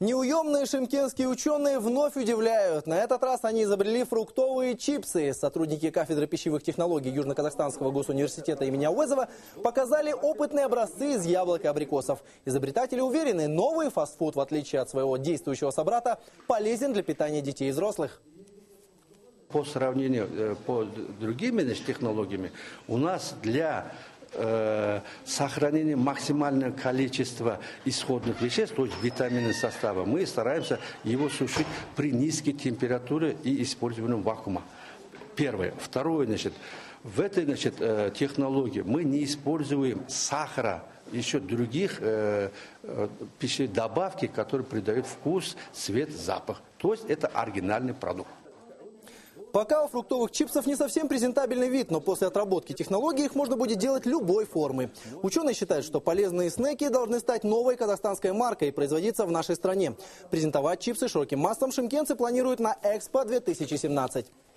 Неуемные шымкентские ученые вновь удивляют. На этот раз они изобрели фруктовые чипсы. Сотрудники кафедры пищевых технологий Южно-Казахстанского госуниверситета имени Ауэзова показали опытные образцы из яблок и абрикосов. Изобретатели уверены, новый фастфуд, в отличие от своего действующего собрата, полезен для питания детей и взрослых. По сравнению с другими технологиями, у нас для сохранения максимального количества исходных веществ, то есть витаминного состава, мы стараемся его сушить при низкой температуре и использовании вакуума. Первое. Второе, в этой технологии мы не используем сахара, еще других пищевых добавки, которые придают вкус, цвет, запах. То есть это оригинальный продукт. Пока у фруктовых чипсов не совсем презентабельный вид, но после отработки технологии их можно будет делать любой формы. Ученые считают, что полезные снеки должны стать новой казахстанской маркой и производиться в нашей стране. Презентовать чипсы широким массам шымкентцы планируют на Экспо 2017.